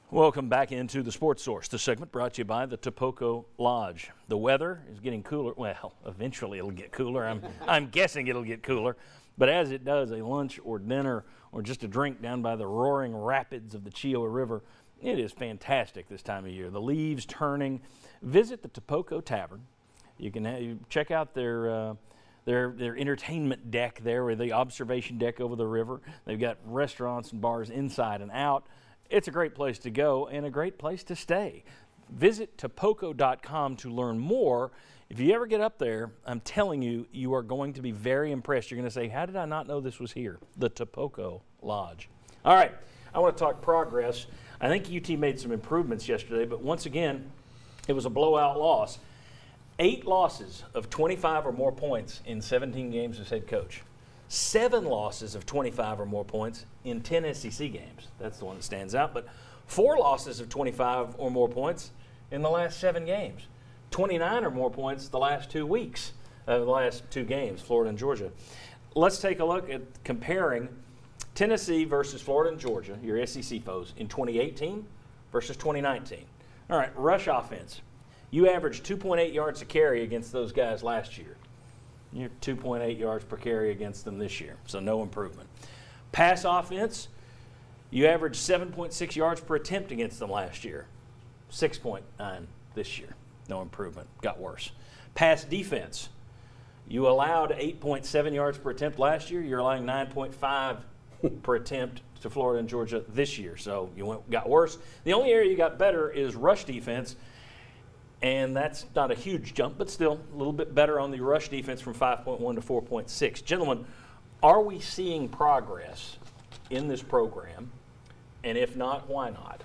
Welcome back into the Sports Source, the segment brought to you by the Topoco Lodge. The weather is getting cooler. Well, eventually it'll get cooler. I'm guessing it'll get cooler. But as it does, a lunch or dinner or just a drink down by the roaring rapids of the Chioa River, it is fantastic this time of year. The leaves turning. Visit the Topoco Tavern. You can check out their entertainment deck there, or the observation deck over the river. They've got restaurants and bars inside and out. It's a great place to go and a great place to stay. Visit topoco.com to learn more. If you ever get up there, I'm telling you, you are going to be very impressed. You're going to say, how did I not know this was here? The Topoco Lodge. All right, I want to talk progress. I think UT made some improvements yesterday, but once again, it was a blowout loss. 8 losses of 25 or more points in 17 games as head coach. 7 losses of 25 or more points in 10 SEC games. That's the one that stands out. But 4 losses of 25 or more points in the last 7 games. 29 or more points the last 2 weeks, the last 2 games, Florida and Georgia. Let's take a look at comparing Tennessee versus Florida and Georgia, your SEC foes, in 2018 versus 2019. All right, rush offense. You averaged 2.8 yards a carry against those guys last year. You're 2.8 yards per carry against them this year, so no improvement. Pass offense, you averaged 7.6 yards per attempt against them last year. 6.9 this year, no improvement, got worse. Pass defense, you allowed 8.7 yards per attempt last year. You're allowing 9.5 per attempt to Florida and Georgia this year, so you got worse. The only area you got better is rush defense. And that's not a huge jump, but still a little bit better on the rush defense from 5.1 to 4.6. Gentlemen, are we seeing progress in this program? And if not, why not?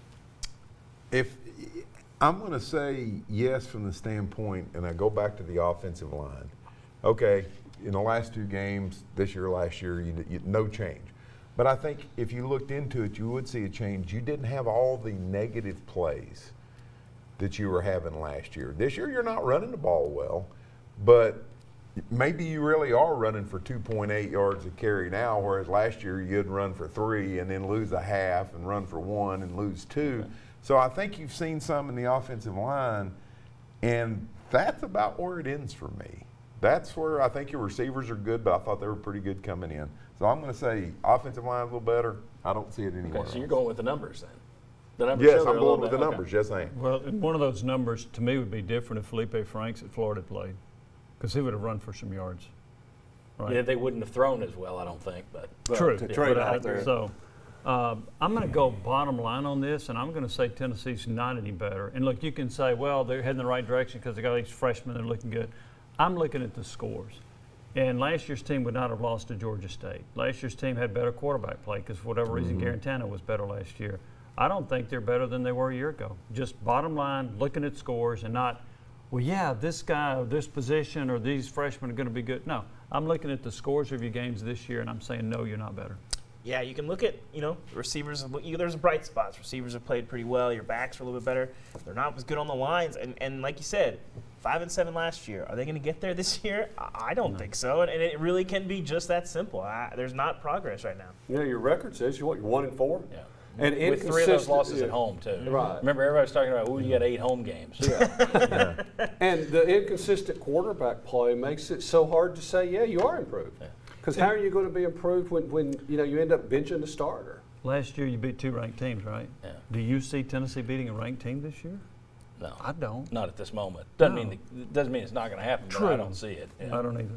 If I'm going to say yes from the standpoint, and I go back to the offensive line. Okay, in the last 2 games, this year, last year, no change. But I think if you looked into it, you would see a change. You didn't have all the negative plays that you were having last year. This year you're not running the ball well, but maybe you really are running for 2.8 yards a carry now, whereas last year you'd run for 3 and then lose a half and run for 1 and lose 2. Okay. So I think you've seen some in the offensive line, and that's about where it ends for me. That's where I think your receivers are good, but I thought they were pretty good coming in. So I'm going to say offensive line a little better. I don't see it anywhere else. So you're going with the numbers then? Yes, I'm going with the numbers. Yes, I am. Well, one of those numbers to me would be different if Felipe Franks at Florida played, because he would have run for some yards. Right? Yeah, they wouldn't have thrown as well, I don't think. But true. So I'm going to go bottom line on this, and I'm going to say Tennessee's not any better. And look, you can say, well, they're heading the right direction because they got these freshmen that are looking good. I'm looking at the scores. And last year's team would not have lost to Georgia State. Last year's team had better quarterback play because for whatever reason, Garantano was better last year. I don't think they're better than they were a year ago. Just bottom line, looking at scores and not, well, yeah, this guy or this position or these freshmen are going to be good. No, I'm looking at the scores of your games this year, and I'm saying, no, you're not better. Yeah, you can look at, receivers. There's bright spots. Receivers have played pretty well. Your backs are a little bit better. They're not as good on the lines. And like you said, 5-7 last year. Are they going to get there this year? I don't think so. And it really can be just that simple. There's not progress right now. Yeah, your record says you're 1-4. Yeah. And with 3 of those losses at home, too. Right. Remember, everybody's talking about, you got 8 home games. Yeah. And the inconsistent quarterback play makes it so hard to say, yeah, you are improved. Because how are you going to be improved when you end up benching the starter? Last year you beat 2 ranked teams, right? Yeah. Do you see Tennessee beating a ranked team this year? No. I don't. Not at this moment. Doesn't mean it's not going to happen, True. but I don't see it. Yeah. I don't either.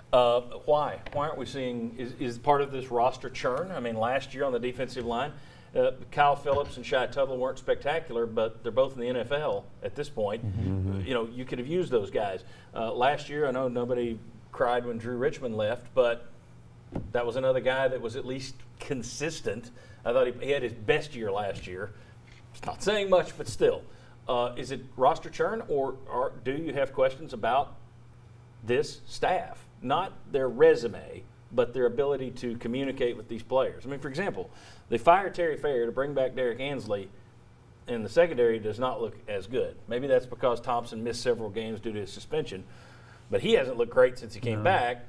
Why? Why aren't we seeing – is part of this roster churn? I mean, last year on the defensive line – Kyle Phillips and Shai Tuttle weren't spectacular, but they're both in the NFL at this point. You could have used those guys. Last year, I know nobody cried when Drew Richmond left, but that was another guy that was at least consistent. I thought he had his best year last year. It's not saying much, but still. Is it roster churn, or do you have questions about this staff? Not their resume, but their ability to communicate with these players. I mean, for example, they fired Terry Fair to bring back Derek Ansley, and the secondary does not look as good. Maybe that's because Thompson missed several games due to his suspension, but he hasn't looked great since he came back.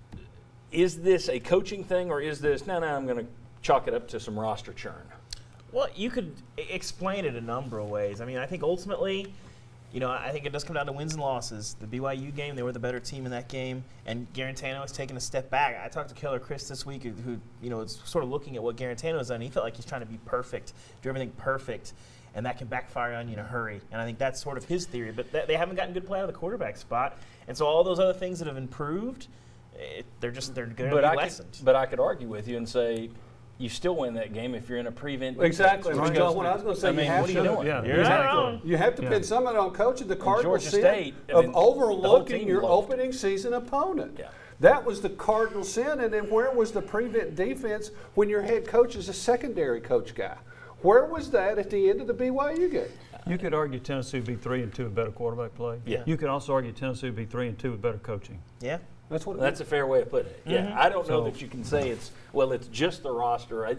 Is this a coaching thing, or is this, no, I'm going to chalk it up to some roster churn? Well, you could explain it a number of ways. I mean, I think ultimately, I think it does come down to wins and losses. The BYU game, they were the better team in that game, and Garantano has taken a step back. I talked to Keller Chris this week, who is sort of looking at what Garantano has done. He felt like he's trying to be perfect, do everything perfect, and that can backfire on you in a hurry. And I think that's sort of his theory. But they haven't gotten good play out of the quarterback spot, and so all those other things that have improved, they're going to be lessened. But I could argue with you and say, you still win that game if you're in a prevent. Exactly. What I was going to say, I mean, what are you doing? Yeah, You're not wrong. You have to pin some of it on coaching. The Cardinals Georgia State, of overlooking your loved it. opening season opponent. Yeah. That was the cardinal sin. And then where was the prevent defense when your head coach is a secondary coach guy? Where was that at the end of the BYU game? You could argue Tennessee would be 3-2 with better quarterback play. Yeah. You could also argue Tennessee would be 3-2 with better coaching. Yeah. That's what. That's a fair way of putting it. Yeah, I don't know that you can say it's just the roster.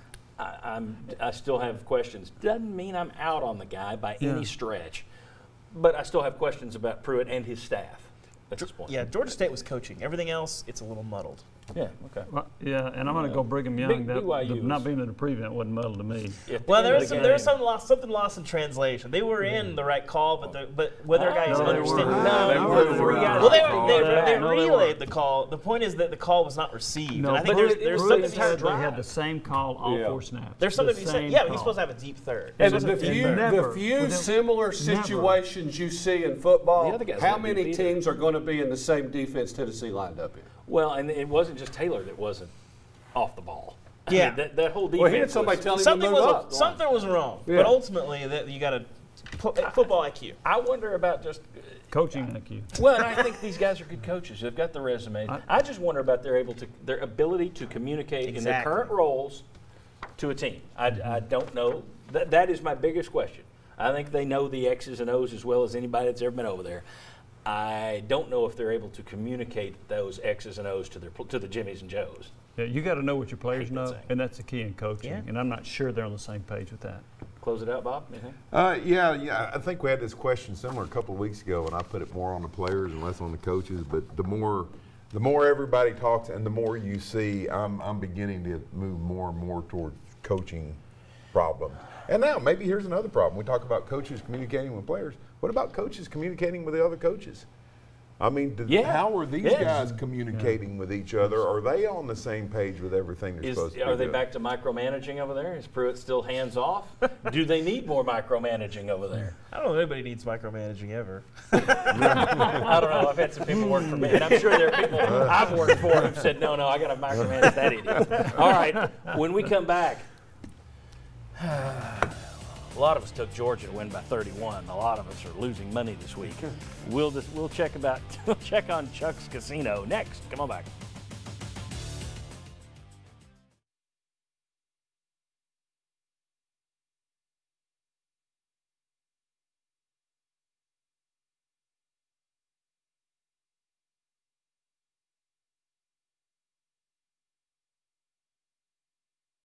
I still have questions. Doesn't mean I'm out on the guy by any stretch, but I still have questions about Pruitt and his staff at this point. Yeah, Georgia State was coaching. Everything else, it's a little muddled. Yeah, okay. Well, yeah, and I'm going to go Brigham Young. BYU Not being in the prevent wasn't muddled to me. Well, there was something lost in translation. They were in the right call, but whether guys understand. They were three guys. Well, they relayed the call. The point is that the call was not received. No, and I think but there's something they had the same call all 4 snaps. There's something to be said. Yeah, but he's supposed to have a deep third. The few similar situations you see in football, how many teams are going to be in the same defense Tennessee lined up in? Well, and it wasn't just Taylor that wasn't off the ball. Yeah. I mean, that whole defense. Well, he had somebody tell him to move up. Something was wrong, but ultimately you got to football IQ. I wonder about just coaching IQ. Well, and I think these guys are good coaches. They've got the resume. I just wonder about their ability to communicate in their current roles to a team. I don't know. That is my biggest question. I think they know the X's and O's as well as anybody that's ever been over there. I don't know if they're able to communicate those X's and O's to the Jimmies and Joes. Yeah, you got to know what your players know, and that's the key in coaching. Yeah. And I'm not sure they're on the same page with that. Close it out, Bob. Anything? Yeah. I think we had this question similar a couple of weeks ago, and I put it more on the players and less on the coaches. But the more everybody talks, and the more you see, I'm beginning to move more and more towards coaching problems. And now maybe here's another problem. We talk about coaches communicating with players. What about coaches communicating with the other coaches? I mean, how are these guys communicating with each other? Are they on the same page with everything they're supposed to be Are they doing? back to micromanaging over there? Is Pruitt still hands off? Do they need more micromanaging over there? I don't know if anybody needs micromanaging ever. I don't know. I've had some people work for me, and I'm sure there are people I've worked for who've said, no, I got to micromanage that idiot. All right, when we come back, a lot of us took Georgia to win by 31. A lot of us are losing money this week. We'll check on Chuck's Casino next. Come on back.